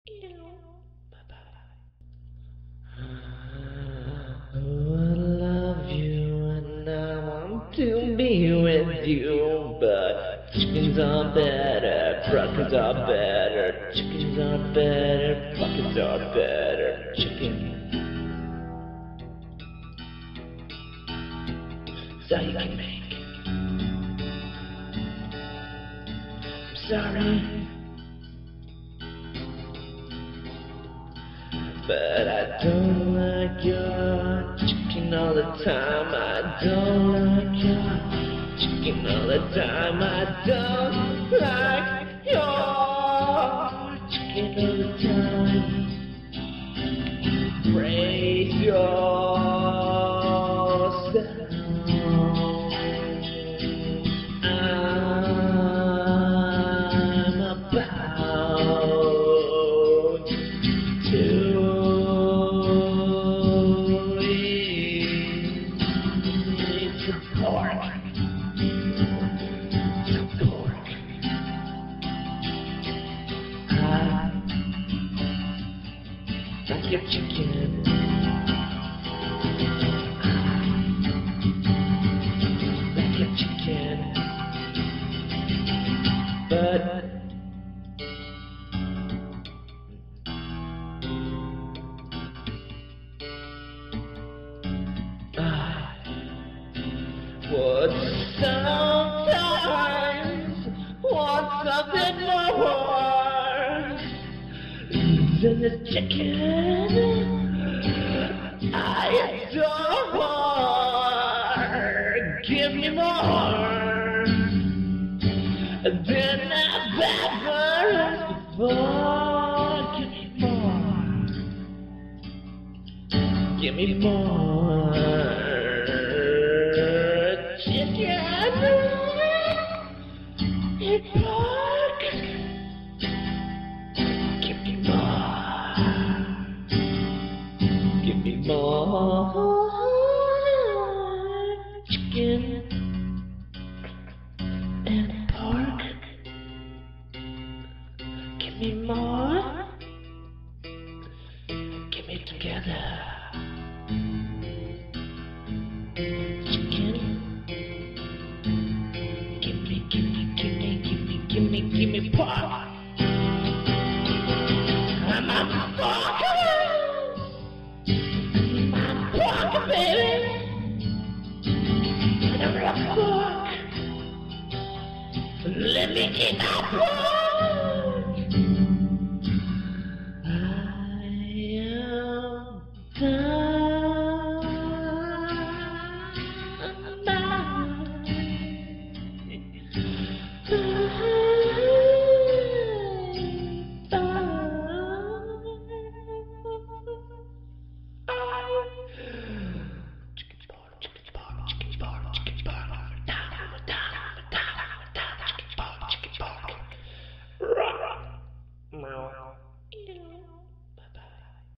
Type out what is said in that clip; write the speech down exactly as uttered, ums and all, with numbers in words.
Oh, I love you and I want to be with you, but chickens are better, crackers are better, chickens are better, crackers are better, chicken. So you can make. I'm sorry, but I don't like your chicken all the time. I don't like your chicken all the time. I don't like your chicken all the time. Praise yourself. I'm about to pork. Some pork. I like your chicken. I like your chicken. But I would sometimes want something more than the chicken I adore. Give me more than I've ever asked before. Give me more. Give me more. Chicken and pork. Give me more. Give me more. Chicken and pork. Give me more. Give me together. Give me, give me pork. I'm a pork. I'm pork, baby. And I'm a pork. Let me eat my pork.